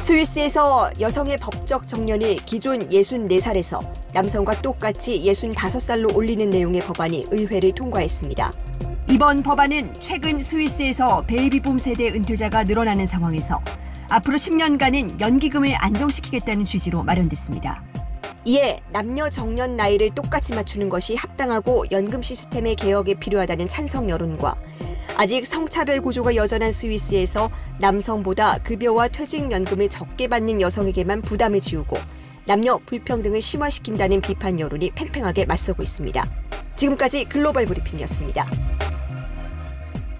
스위스에서 여성의 법적 정년이 기존 64살에서 남성과 똑같이 65살로 올리는 내용의 법안이 의회를 통과했습니다. 이번 법안은 최근 스위스에서 베이비붐 세대 은퇴자가 늘어나는 상황에서 앞으로 10년간은 연기금을 안정시키겠다는 취지로 마련됐습니다. 이에 남녀 정년 나이를 똑같이 맞추는 것이 합당하고 연금 시스템의 개혁에 필요하다는 찬성 여론과 아직 성차별 구조가 여전한 스위스에서 남성보다 급여와 퇴직연금을 적게 받는 여성에게만 부담을 지우고 남녀 불평등을 심화시킨다는 비판 여론이 팽팽하게 맞서고 있습니다. 지금까지 글로벌 브리핑이었습니다.